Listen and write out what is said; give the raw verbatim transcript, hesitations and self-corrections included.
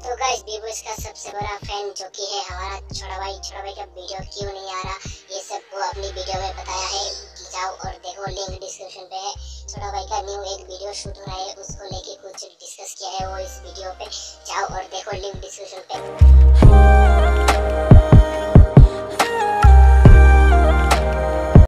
तो guys Vivo इसका सबसे बड़ा फैन जो कि है हमारा छोटा भाई। छोटा भाई का वीडियो क्यों नहीं आ रहा ये सब वो अपनी वीडियो में बताया है कि जाओ और देखो, लिंक डिस्क्रिप्शन पे है। छोटा भाई का न्यू एक वीडियो शूट हो रहा है, उसको लेके कुछ डिस्कस किया है वो इस वीडियो पे, जाओ और देखो लिंक डिस्क्रिप्शन पे।